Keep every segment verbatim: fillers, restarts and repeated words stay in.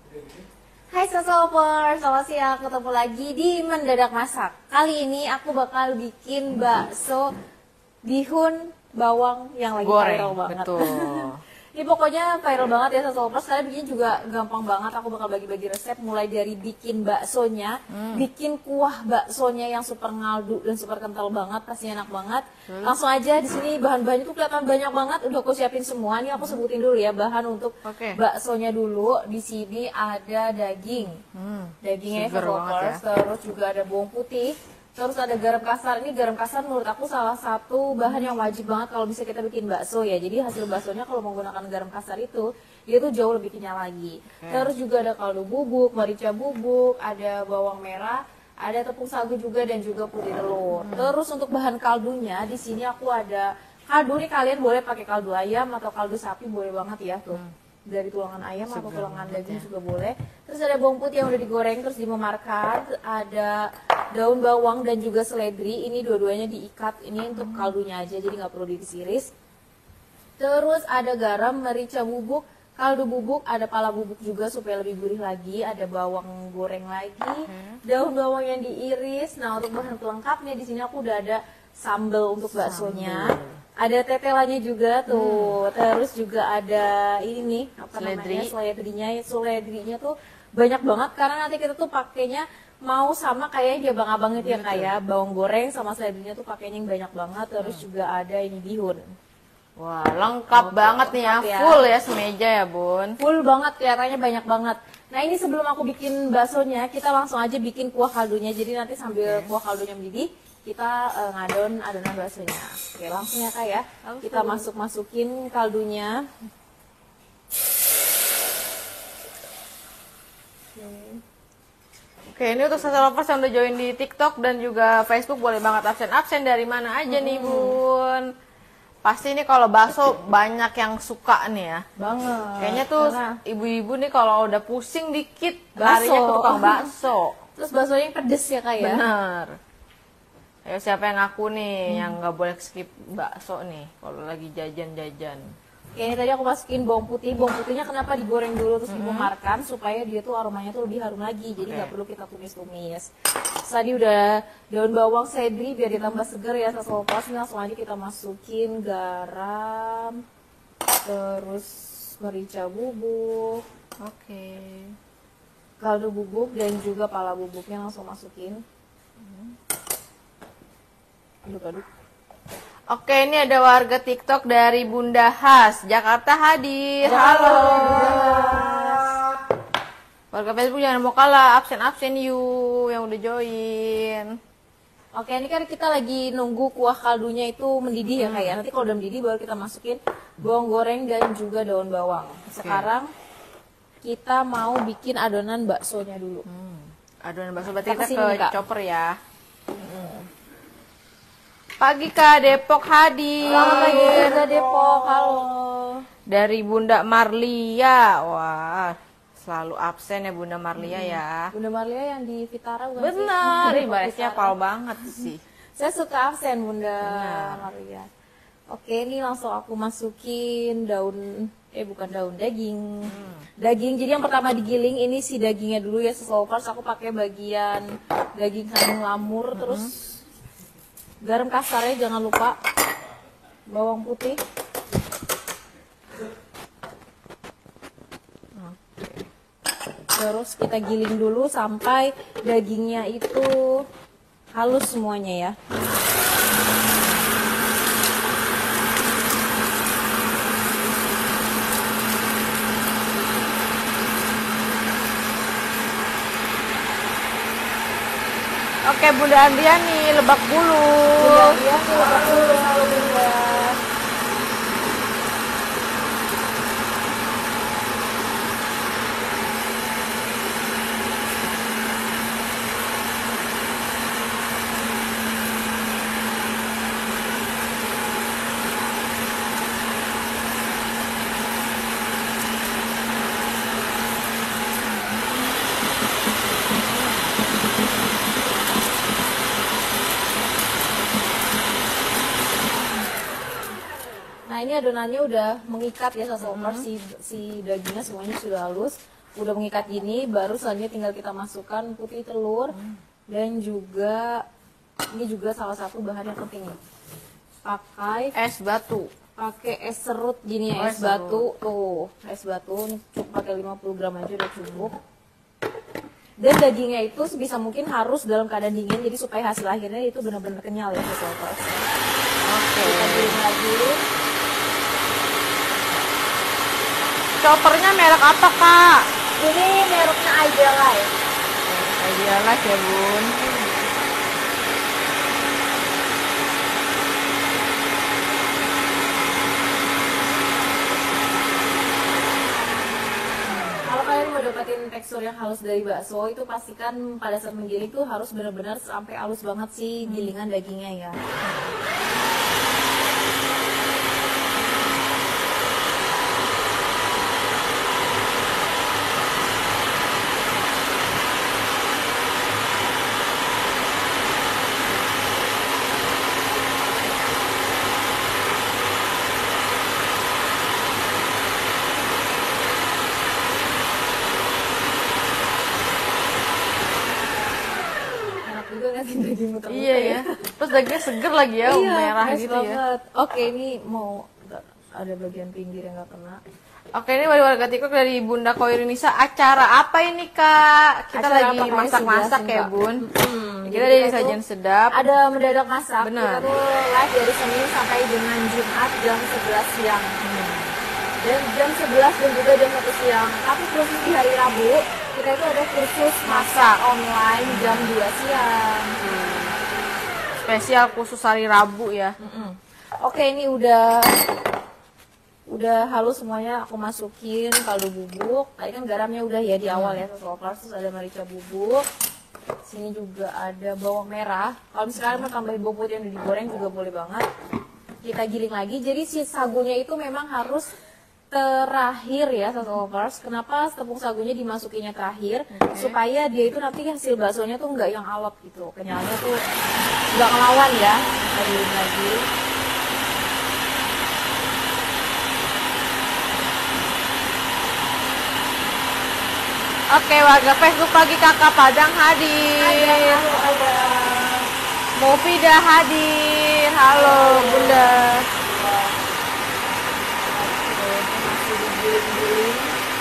Hai Sosoper, selamat siang, ketemu lagi di Mendadak Masak. Kali ini aku bakal bikin bakso bihun bawang yang lagi goreng, viral banget. Betul. Ini pokoknya viral banget ya Sosoper, kalian bikin juga gampang banget. Aku bakal bagi-bagi resep mulai dari bikin baksonya, hmm. bikin kuah baksonya yang super ngaldu dan super kental banget, pastinya enak banget. Hmm. Langsung aja di sini bahan-bahannya tuh kelihatan banyak banget, udah aku siapin semua. Ini aku sebutin dulu ya bahan untuk okay. baksonya dulu. Di sini ada daging, hmm. dagingnya Sosoper, ya. Terus juga ada bawang putih. Terus ada garam kasar. Ini garam kasar menurut aku salah satu bahan yang wajib banget kalau bisa kita bikin bakso ya. Jadi hasil baksonya kalau menggunakan garam kasar itu, dia tuh jauh lebih kenyal lagi. Okay. Terus juga ada kaldu bubuk, merica bubuk, ada bawang merah, ada tepung sagu juga dan juga putih telur. Hmm. Terus untuk bahan kaldunya di sini aku ada kaldu nih, kalian boleh pakai kaldu ayam atau kaldu sapi, boleh banget ya tuh. Hmm. Dari tulangan ayam Segar atau tulangan daging ya. Juga boleh. Terus ada bawang putih yang udah digoreng terus dimemarkan, ada daun bawang dan juga seledri. Ini dua-duanya diikat, ini untuk kaldunya aja jadi nggak perlu diiris-iris. Terus ada garam, merica bubuk, kaldu bubuk, ada pala bubuk juga supaya lebih gurih lagi, ada bawang goreng lagi, daun bawang yang diiris. Nah, untuk bahan pelengkapnya di sini aku udah ada sambal untuk baksonya. Sambal. Ada tetelannya juga tuh, hmm. terus juga ada ini nih, apa Seledri. namanya, seledrinya, seledrinya tuh banyak banget karena nanti kita tuh pakainya mau sama kayak di abang-abang itu ya, kayak bawang goreng sama seledrinya tuh pakainya yang banyak banget, terus hmm. juga ada ini bihun. Wah, lengkap oh, banget nih ya, ya, full ya semeja ya Bun. Full banget, kelihatannya banyak banget. Nah ini sebelum aku bikin baksonya, kita langsung aja bikin kuah kaldunya, jadi nanti sambil okay. kuah kaldunya mendidih, kita uh, ngadon adonan baksonya. Oke, langsung ya Kak ya. Langsung. Kita masuk-masukin kaldunya. Oke. Oke, ini untuk Sosoper yang udah join di TikTok dan juga Facebook, boleh banget absen-absen dari mana aja hmm. nih Bun. Pasti nih kalau bakso banyak yang suka nih ya. Banget. Kayaknya tuh ibu-ibu nih kalau udah pusing dikit, larinya ke tukang bakso. Terus baksonya yang pedes ya Kak ya. Bener. Ayo siapa yang ngaku nih hmm. yang nggak boleh skip bakso nih kalau lagi jajan-jajan. Oke, ini tadi aku masukin bawang putih. Bawang putihnya kenapa digoreng dulu terus hmm. dimemarkan supaya dia tuh aromanya tuh lebih harum lagi. Jadi nggak okay. perlu kita tumis-tumis. Tadi udah daun bawang seledri biar ditambah seger ya Sosoper. Langsung aja kita masukin garam, terus merica bubuk, oke, okay. kaldu bubuk dan juga pala bubuknya langsung masukin. Aduk-aduk. Oke, ini ada warga TikTok dari Bunda Has, Jakarta hadir. Halo. Halo. Warga Facebook jangan mau kalah, absen-absen you yang udah join. Oke, ini kan kita lagi nunggu kuah kaldunya itu mendidih ya Kak ya. Nanti kalau udah mendidih baru kita masukin bawang goreng dan juga daun bawang. Sekarang kita mau bikin adonan baksonya dulu. Hmm. Adonan bakso berarti kita, kita ke chopper ya. Hmm. Pagi Kak, Depok hadir. Selamat pagi Bunda Depok, halo. Dari Bunda Marlia, wah selalu absen ya Bunda Marlia hmm. ya. Bunda Marlia yang di Vitara bukan sih? Bener, ini barisnya pal banget sih. Saya suka absen Bunda Bener. Marlia. Oke, ini langsung aku masukin daun, eh bukan daun, daging. Hmm. Daging, jadi yang pertama digiling ini si dagingnya dulu ya Sosoper. Aku pakai bagian daging kandung lamur, hmm. terus garam kasarnya jangan lupa, bawang putih, terus kita giling dulu sampai dagingnya itu halus semuanya ya. Oke, Bunda Andriani, Lebak Bulus. Bunda Andriani, Lebak Bulus, halo Bunda. Nah ini adonannya udah mengikat ya Sosoper, hmm. si, si dagingnya semuanya sudah halus. udah mengikat gini, baru selanjutnya tinggal kita masukkan putih telur dan juga ini juga salah satu bahan yang penting nih. Pakai Es batu. pakai es serut gini ya, Oh, es es batu tuh, es batu ini cukup pakai lima puluh gram aja udah cukup. Dan dagingnya itu sebisa mungkin harus dalam keadaan dingin, jadi supaya hasil akhirnya itu benar-benar kenyal ya sobat. Oke. Kita giling lagi. Choppernya merek apa kak? Ini mereknya Idealife. Idealah ya bun. Kalau kalian mau dapetin tekstur yang halus dari bakso, itu pastikan pada saat menggiling tuh harus benar-benar sampai halus banget sih gilingan dagingnya ya. Enak juga ngasih daging muter-muter Iya ya. Terus dagingnya seger lagi ya, Iya, merah fresh gitu ya. banget. Oke, ini mau ada bagian pinggir yang nggak kena. Oke, ini dari warga TikTok dari Bunda Koirunisa. Acara apa ini kak? Kita Acara lagi apa, Kak? masak-masak Jelasin, ya Kak. bun. Hmm, Kita jadi dari kita tuh sajian sedap. Ada mendadak masak. Benar. Kita tuh live dari Senin sampai dengan Jumat jam sebelas siang. Dan jam sebelas dan juga jam satu siang. Tapi khusus di hari Rabu, kita itu ada kursus masak online jam dua siang. Spesial khusus hari Rabu ya. Mm-mm. Oke, ini udah udah halus semuanya, aku masukin kaldu bubuk. Tadi kan garamnya udah ya di awal ya, terus ada merica bubuk. Sini juga ada bawang merah. Kalau misalnya mau tambahin bawang putih yang udah digoreng juga boleh banget. Kita giling lagi. Jadi si sagunya itu memang harus terakhir ya, lovers. Kenapa tepung sagunya dimasukinya terakhir? Supaya dia itu nanti hasil baksonya tuh nggak yang alot gitu. Kenyalnya tuh nggak ngelawan ya. Kita giling lagi. Oke, warga Facebook pagi kakak Padang hadir. Ada Mufida hadir. Halo Bunda. masih digiling-giling.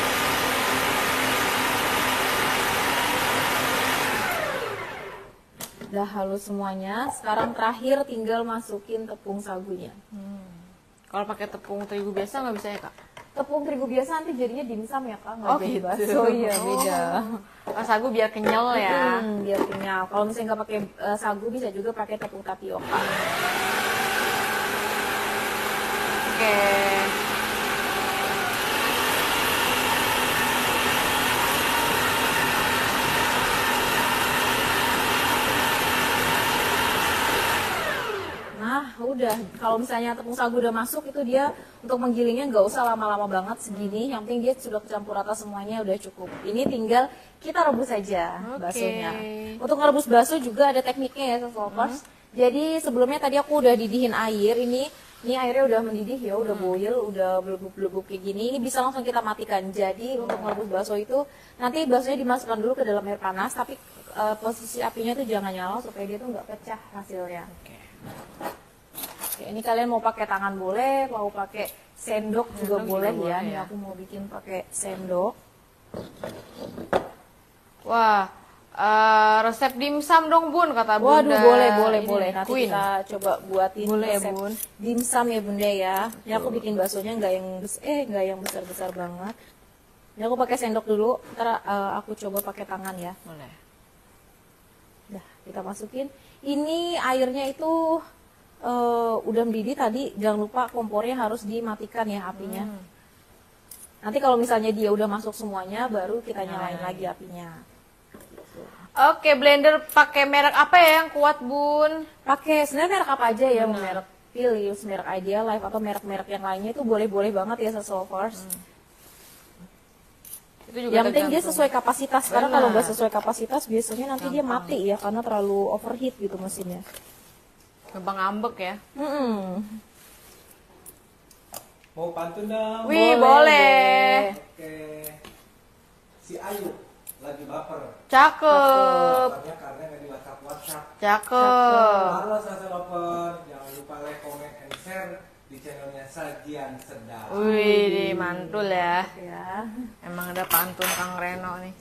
Udah halus semuanya. Sekarang terakhir tinggal masukin tepung sagunya. Kalau pakai tepung terigu biasa nggak bisa ya kak? Tepung terigu biasa nanti jadinya dimsum ya kak, nggak Oh, jadi gitu. bakso. Iya beda. Kalau sagu biar kenyal ya. Hmm, biar kenyal. Kalau misalnya nggak pakai eh, sagu bisa juga pakai tepung tapioka. Oke. Nah, udah. Kalau misalnya tepung sagu udah masuk, itu dia untuk menggilingnya nggak usah lama-lama banget segini. Yang penting dia sudah kecampur rata semuanya, udah cukup. Ini tinggal kita rebus saja Oke. baksonya. Untuk ngerebus bakso juga ada tekniknya ya, lovers. Jadi sebelumnya tadi aku udah didihin air. Ini ini airnya udah mendidih ya, udah boil, udah belebuk-belebuk kayak gini. Ini bisa langsung kita matikan. Jadi untuk ngerebus bakso itu nanti baksonya dimasukkan dulu ke dalam air panas, tapi eh, posisi apinya tuh jangan nyala supaya dia tuh nggak pecah hasilnya. Oke, ini kalian mau pakai tangan boleh, mau pakai sendok juga Sendok boleh juga ya. boleh Ini ya. aku mau bikin pakai sendok. Wah, eh, resep dimsum dong bun kata Bunda. Waduh, boleh, boleh, Ini, boleh. Nanti Queen. kita coba buatin Boleh ya, resep Bun. dimsum ya Bunda ya. Ini aku bikin baksonya nggak yang bes- eh nggak yang besar-besar banget. Ini aku pakai sendok dulu. Ntar eh, aku coba pakai tangan ya. Boleh. Dah, kita masukin. Ini airnya itu eh, udah mendidih tadi. Jangan lupa kompornya harus dimatikan ya apinya. Hmm. Nanti kalau misalnya dia udah masuk semuanya, baru kita nyalain Nyalain lagi apinya. Oke, blender pakai merek apa ya yang kuat bun? Pakai sebenarnya merek apa aja ya, mau merek Philips, merek Idealife atau merek-merek yang lainnya itu boleh-boleh banget ya sesolvers. Itu juga Yang penting dia tergantung. sesuai kapasitas. Karena Benar. kalau nggak sesuai kapasitas biasanya nanti dia mati ya karena terlalu overheat gitu mesinnya. Gampang ngambek ya. Mm-mm. Mau pantun dong. Wih, Boleh, boleh. Oke. si Ayu lagi baper. Cakep. Bapernya karena nggak di WhatsApp WhatsApp. Cakep. Halo Sasa Lover, jangan lupa like, comment, and share di channelnya Sajian Sedap. Wih, mantul ya. Ya. Emang ada pantun Kang Reno nih.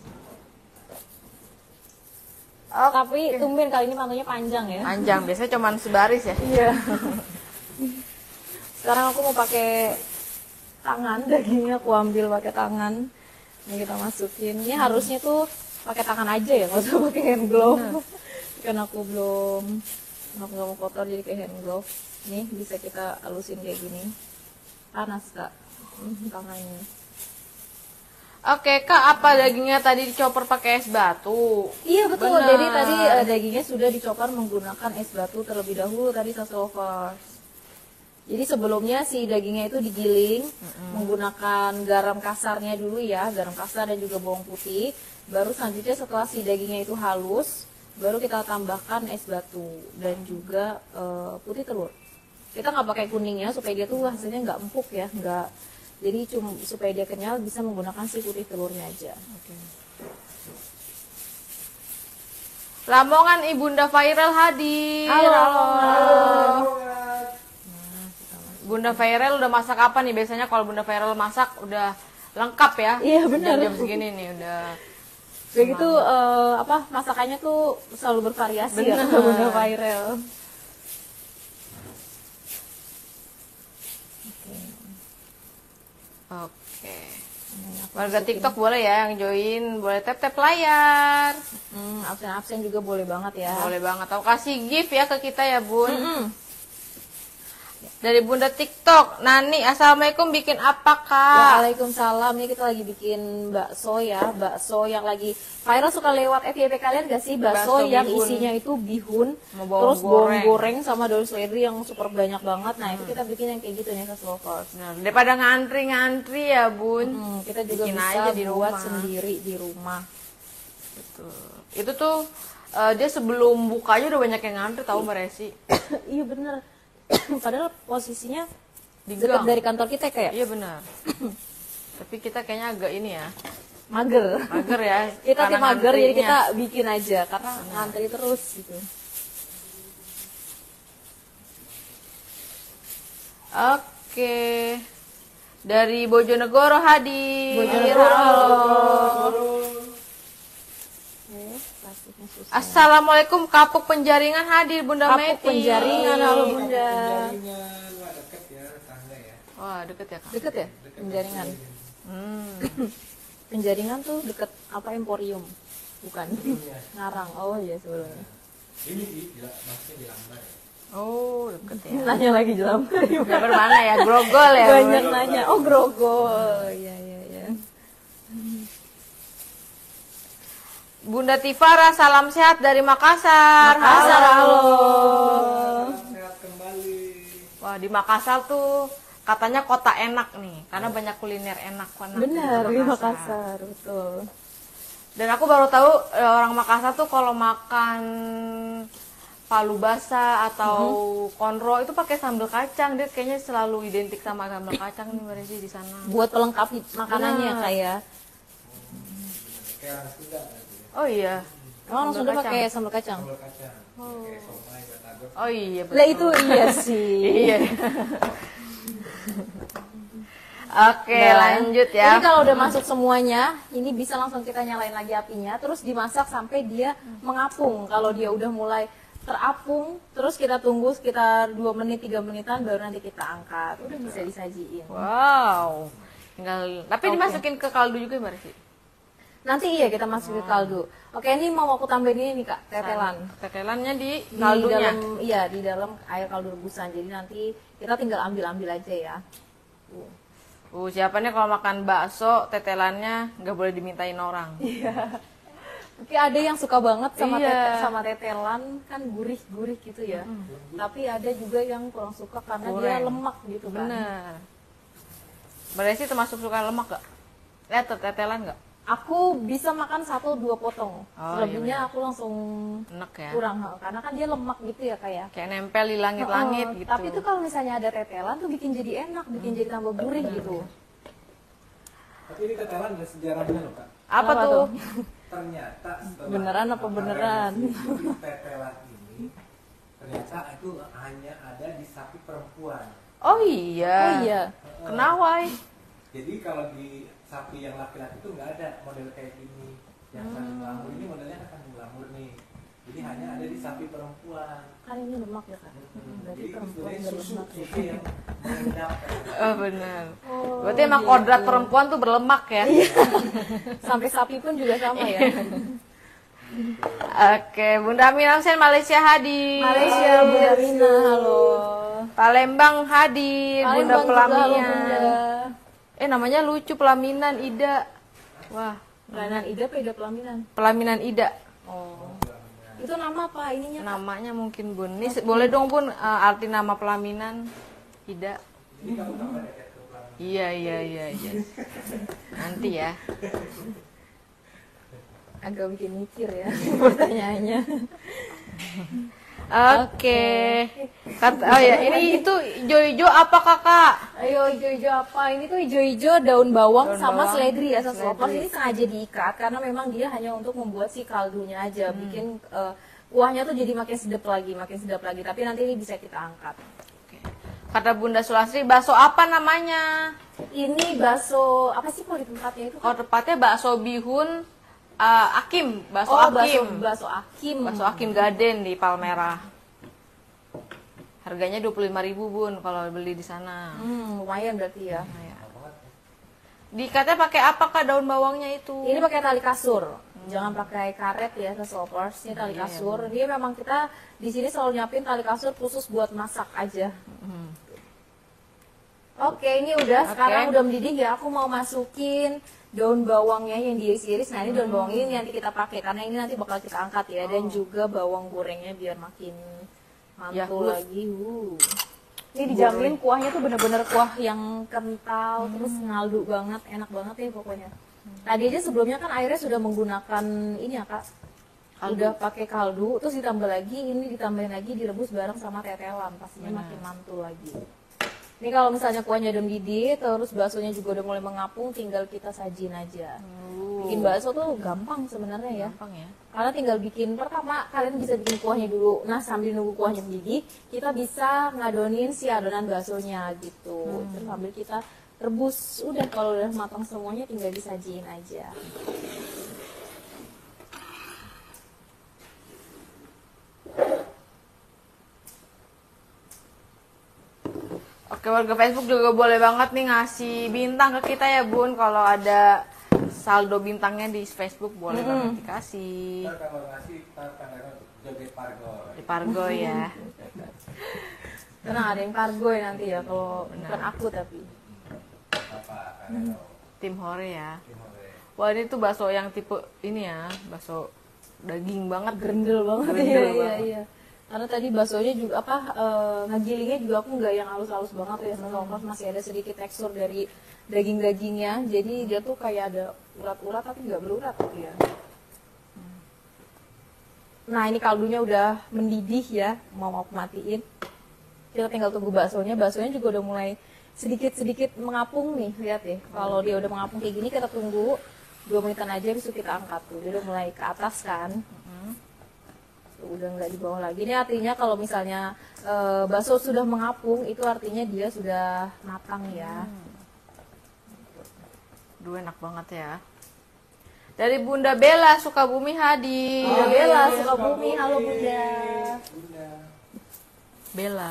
Oh, tapi tumben kali ini pantunnya panjang ya. Panjang, biasanya cuman sebaris ya. Iya. Sekarang aku mau pakai tangan, dagingnya aku ambil pakai tangan. Ini kita masukin. Ini harusnya tuh pakai tangan aja ya, nggak usah pakai hand glove. Karena aku belum, aku nggak mau kotor jadi kayak hand glove. Nih bisa kita halusin kayak gini. Panas kak, hmm, tangannya. Oke, Kak, apa dagingnya tadi dicoper pakai es batu? Iya betul. Benar. Jadi tadi eh, dagingnya sudah dicopar menggunakan es batu terlebih dahulu tadi Sasslovers. Jadi sebelumnya si dagingnya itu digiling mm-hmm. menggunakan garam kasarnya dulu ya, garam kasar dan juga bawang putih. Baru selanjutnya setelah si dagingnya itu halus, baru kita tambahkan es batu dan juga eh, putih telur. Kita nggak pakai kuningnya supaya dia tuh hasilnya nggak empuk ya, nggak. Jadi cuma supaya dia kenyal bisa menggunakan si putih telurnya aja. Okay. Lamongan Ibunda Viral hadir. Halo. Halo. Bunda Viral udah masak apa nih? Biasanya kalau Bunda Viral masak udah lengkap ya. Iya benar. Jam segini nih udah. Kayak gitu uh, apa masakannya tuh selalu bervariasi ya kalau Bunda Viral. Oke. Warga TikTok boleh ya yang join, boleh tap-tap layar. Hmm, absen-absen juga boleh banget ya. Boleh banget. Atau kasih gift ya ke kita ya, Bun. Mm-mm. Dari Bunda TikTok, Nani, assalamualaikum, bikin apa Kak? Waalaikumsalam, ini kita lagi bikin bakso ya, bakso yang lagi viral suka lewat F Y P kalian gak sih? Bakso, Bakso yang bihun. isinya itu bihun, Sama bawang terus bawang goreng. goreng sama daun seledri yang super banyak banget. Nah itu kita bikin yang kayak gitu nih Sasslovers. Nah, daripada ngantri-ngantri ya Bun. Hmm, kita juga Bikin bisa aja di buat rumah. sendiri di rumah. Betul. Itu tuh eh, dia sebelum bukanya udah banyak yang ngantri tahu Mbak Resi. Iya bener. Padahal posisinya Di dekat gang. dari kantor kita kayak Iya benar. Tapi kita kayaknya agak ini ya, mager. mager ya. Kita karena tim mager jadi ngantrinya. kita bikin aja karena ngantri terus gitu. Oke. Dari Bojonegoro hadir. Bojonegoro. Halo. Assalamualaikum, Kapuk Penjaringan hadir Bunda Kapuk Meti. Penjaringan, halo Bunda. Penjaringan, wah deket ya tetangga ya. Wah, deket ya Kak. Deket ya? Penjaringan. Hmm. Penjaringan tuh deket apa Emporium? Bukan. Iya. Ngarang. Oh iya sebelumnya. Ini sih, gila, maksudnya di Lambar ya. Oh, deket ya. Nanya lagi jelam. Dapat mana ya? Grogol ya. Banyak nanya. Oh grogol. Iya iya iya. Bunda Tifara, salam sehat dari Makassar. Makassar, halo. Sehat kembali. Wah, di Makassar tuh katanya kota enak nih, karena banyak kuliner enak banget. Benar di Makassar, betul. Dan aku baru tahu eh, orang Makassar tuh kalau makan palu basah atau konro itu pakai sambal kacang. Dia kayaknya selalu identik sama sambal kacang nih Mbak Resi di sana. Buat pelengkap makanannya Benar. kayak. Kayak orang Sunda berarti ya. Oh iya. Oh langsung Sambal udah pakai sambal kacang. Sambal kacang. Kayak somai, batagor. Oh iya betul. Lah itu iya sih. Iya. Oke, Nah, lanjut ya. Jadi kalau udah masuk semuanya, ini bisa langsung kita nyalain lagi apinya, terus dimasak sampai dia mengapung. Kalau dia udah mulai terapung, terus kita tunggu sekitar dua menit, tiga menitan, baru nanti kita angkat. Udah bisa disajiin. Wow. Tinggal tapi Oke. dimasukin ke kaldu juga Mbak Resi. Nanti iya kita masuk ke kaldu. Oke, ini mau aku tambahin ini nih Kak, tetelan. Tetelannya di Di kaldunya. dalam, iya di dalam air kaldu rebusan. Jadi nanti kita tinggal ambil-ambil aja ya. Tuh. Uh, siapa nih kalau makan bakso tetelannya nggak boleh dimintain orang. Mungkin ada yang suka banget sama Iya. tete, sama tetelan kan gurih-gurih gitu ya. Tapi ada juga yang kurang suka karena dia Kurang. lemak gitu kan. Bener. Mbak Resi termasuk suka lemak gak? Lihat tetelan nggak? Aku bisa makan satu dua potong. Oh, Selebihnya iya, aku langsung Enak ya. kurang karena kan dia lemak gitu ya kayak. Kayak nempel di langit-langit Heeh, gitu. Tapi tuh kalau misalnya ada tetelan tuh bikin jadi enak, bikin jadi tambah gurih gitu. Tapi ini tetelan ada sejarahnya loh Kak. Apa Kenapa tuh? Ternyata setelah Beneran apa beneran? review tetelan ini, ternyata itu hanya ada di sapi perempuan. Oh iya. Oh iya. Kenapa? Jadi kalau di sapi yang laki-laki itu nggak ada model kayak gini. Yang kandung lamur ini modelnya kan kandung lamur nih. Jadi hanya ada di sapi perempuan. Kan ini lemak ya kan? Berarti Jadi perempuan sebenarnya berlemak susu, ya. susu yang mengendap. Oh benar. Oh, Berarti emang gitu. kodrat perempuan tuh berlemak ya. Sampai sapi pun juga sama ya. Oke, Bunda Amina Hussein Malaysia hadir. Malaysia, Bunda Mina, halo. Palembang hadir, Bunda Palembang juga, halo, Pelaminan. Bunda. Eh namanya lucu Pelaminan Ida. Wah, Pelaminan Ida apa Ida pelaminan? Pelaminan Ida. Oh. Itu nama apa ininya? Kak? Namanya mungkin Bun. Nih boleh dong Bun eh, arti nama pelaminan Ida. Ini kamu tambah deket ke pelaminan. Iya iya iya iya. Nanti ya. Agak bikin mikir ya pertanyaannya. Oke. Kata oh ya, ini itu hijau-hijau apa Kakak? Ayo hijau-hijau apa? Ini tuh hijau-hijau daun bawang Daun sama bawang, seledri ya, seslopers. seledri. Ini sengaja diikat karena memang dia hanya untuk membuat si kaldunya aja, bikin eh, kuahnya tuh jadi makin sedap lagi, makin sedap lagi. Tapi nanti ini bisa kita angkat. Oke. Kata Bunda Sulasri, bakso apa namanya? Ini bakso apa sih kalau di tempatnya itu? Kalau tepatnya bakso bihun eh, Akim, bakso Oh, bakso Akim. bakso Akim. Bakso Akim Gaden di Palmerah. Harganya dua puluh lima ribu Bun kalau beli di sana. Hmm, lumayan berarti ya. Dikatanya pakai apa Kak daun bawangnya itu? Ini pakai tali kasur. Jangan pakai karet ya, seslopers. Ini tali Iya, kasur. Dia memang kita di sini selalu nyiapin tali kasur khusus buat masak aja. Hmm. Oke, ini udah Oke. sekarang udah mendidih ya. Aku mau masukin daun bawangnya yang diiris-iris. Nah, ini daun bawang ini nanti kita pakai karena ini nanti bakal kita angkat ya, dan juga bawang gorengnya biar makin Ya, mantul Gus. lagi. Uh. Ini dijamin kuahnya tuh bener-bener kuah yang kental, terus ngaldu banget, enak banget ya pokoknya. Tadi aja sebelumnya kan airnya sudah menggunakan ini ya Kak, Kaldu. udah pakai kaldu, terus ditambah lagi, ini ditambahin lagi, direbus bareng sama tetelan, pastinya makin mantul lagi. Ini kalau misalnya kuahnya udah mendidih, terus baksonya juga udah mulai mengapung, tinggal kita sajin aja. Bikin bakso tuh gampang sebenarnya ya. Gampang ya. Karena tinggal bikin, pertama kalian bisa bikin kuahnya dulu. Nah, sambil nunggu kuahnya mendidih, kita bisa ngadonin si adonan baksonya gitu. Terus sambil kita rebus, udah kalau udah matang semuanya tinggal disajiin aja. Oke, warga Facebook juga boleh banget nih ngasih bintang ke kita ya Bun. Kalau ada saldo bintangnya di Facebook boleh banget dikasih. Ntar kalau ngasih kita tanda joget pargol. Di Pargo ya. Tenang, ada yang kargo ya nanti ya, kalau bukan aku tapi. Apa karena tahu. Tim Hore ya. Gimana ya? Wah, ini tuh bakso yang tipe ini ya, bakso daging banget. Gerendel banget. Gerendel Iya, iya, banget. iya. Karena tadi baksonya juga apa, eh, ngegilingnya juga aku nggak yang halus-halus banget ya, soalnya masih ada sedikit tekstur dari daging-dagingnya. Jadi dia tuh kayak ada urat-urat tapi nggak berurat gitu ya. Nah, ini kaldunya udah mendidih ya, mau aku matiin. Kita tinggal tunggu baksonya. Baksonya juga udah mulai sedikit-sedikit mengapung nih, lihat ya. Kalau dia udah mengapung kayak gini, kita tunggu dua menitan aja, habis itu kita angkat tuh. Dia udah mulai ke atas kan. Tuh, udah nggak di bawah lagi. Ini artinya kalau misalnya e, bakso sudah mengapung, itu artinya dia sudah matang ya. Duh, enak banget ya. Dari Bunda Bella Sukabumi hadir. Bunda Bella Sukabumi, halo Bunda. Bunda. Bella.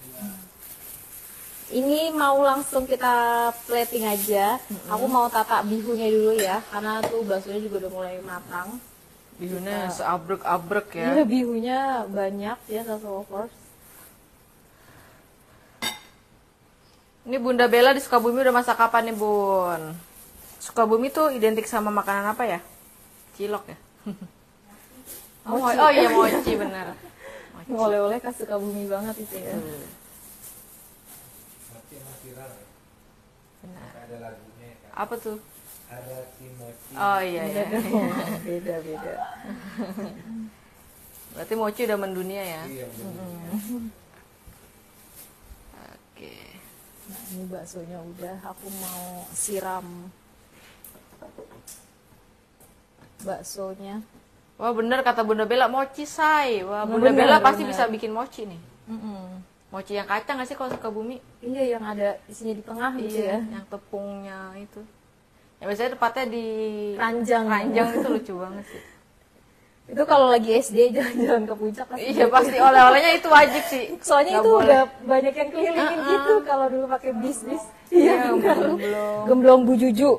Ini mau langsung kita plating aja. Aku mau tata bihunnya dulu ya, karena tuh baksonya juga udah mulai matang. Bihunnya seabrek-abrek ya. Iya, bihunnya banyak ya, sausage. Ini Bunda Bella di Sukabumi udah masak apa nih Bun? Sukabumi tuh identik sama makanan apa ya? Cilok ya? Oh, Mochi. oh iya mochi bener. Mochi. Oleh-oleh khas Sukabumi banget itu ya. Tuh, Mochi emang viral ya. benar. Ada lagunya kan. Apa tuh? Ada si Mochi. Oh iya ya. Beda beda. Berarti mochi udah mendunia ya. Iya, bener. Oke. Nah, ini baksonya udah, aku mau siram baksonya. Wah bener kata Bunda Bella, mochi say. Wah Oh, Bunda bener, Bella pasti bener. bisa bikin mochi nih. Mm-mm. Mochi yang kacang nggak sih kalau Sukabumi? Iya, yang ada isinya di tengah gitu Iya, ya. yang tepungnya itu. Ya biasanya tepatnya di Ranjang. Ranjang itu lucu banget sih. Itu kalau lagi S D jalan-jalan ke puncak pasti. Iya pasti oleh-olehnya itu wajib sih. Soalnya Nggak itu boleh. udah banyak yang kelilingin Uh-uh. gitu kalau dulu pakai bis-bis. Iya, benar. gemblong. Gemblong Bu Juju.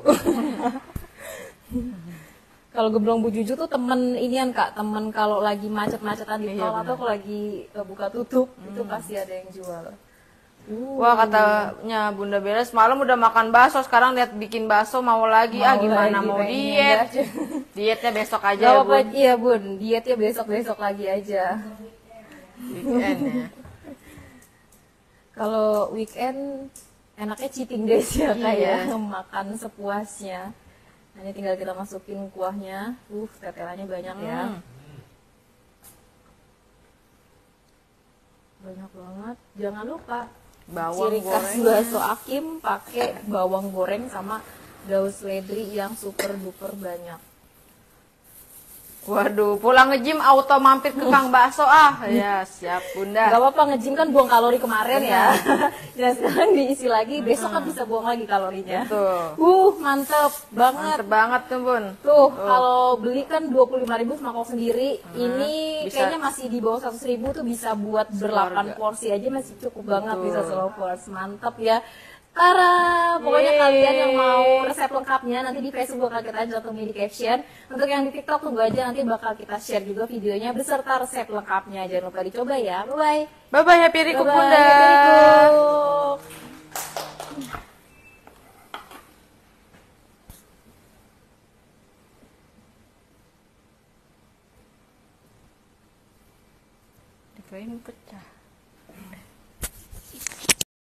Kalau gemblong Bu Juju tuh temen inian Kak, temen kalau lagi macet-macetan di Iya, tol atau benar. kalau lagi eh, buka tutup itu pasti ada yang jual. Uh, Wah katanya Bunda Bella semalam udah makan bakso, sekarang lihat bikin bakso mau lagi. ah Mau gimana lagi, mau pengen diet? aja. Dietnya besok aja Gak ya apa-apa, Bun. iya Bun, dietnya besok-besok lagi aja. Weekend ya. Kalau weekend enaknya cheating days ya kayak Iya. makan sepuasnya. Hanya tinggal kita masukin kuahnya. Uh, tetelannya banyak ya. Hmm. Banyak banget. Jangan lupa Bawang ciri khas goreng. bakso Akim pakai bawang goreng sama daun seledri yang super duper banyak. Waduh, pulang nge-gym auto mampir ke Kang Bakso ah. Ya, siap Bunda. Gak apa-apa, nge-gym kan buang kalori kemarin ya. Dan sekarang diisi lagi, besok kan bisa buang lagi kalorinya. Tuh. Uh, mantep banget. Mantep banget tuh, Bun. Tuh, kalau beli kan dua puluh lima ribu mangkok sendiri. Ini bisa- kayaknya masih di bawah seratus ribu tuh bisa buat berdelapan porsi aja masih cukup banget, Betul. bisa slow porsi. Mantap ya. Tara, pokoknya Yeay. kalian yang mau resep lengkapnya nanti di Facebook bakal kita cantumin di caption. Untuk yang di TikTok tunggu aja, nanti bakal kita share juga videonya beserta resep lengkapnya. Jangan lupa dicoba ya. Bye bye. Bye bye, happy recook Bye-bye. Bunda. Happy recook. Dikirain pecah.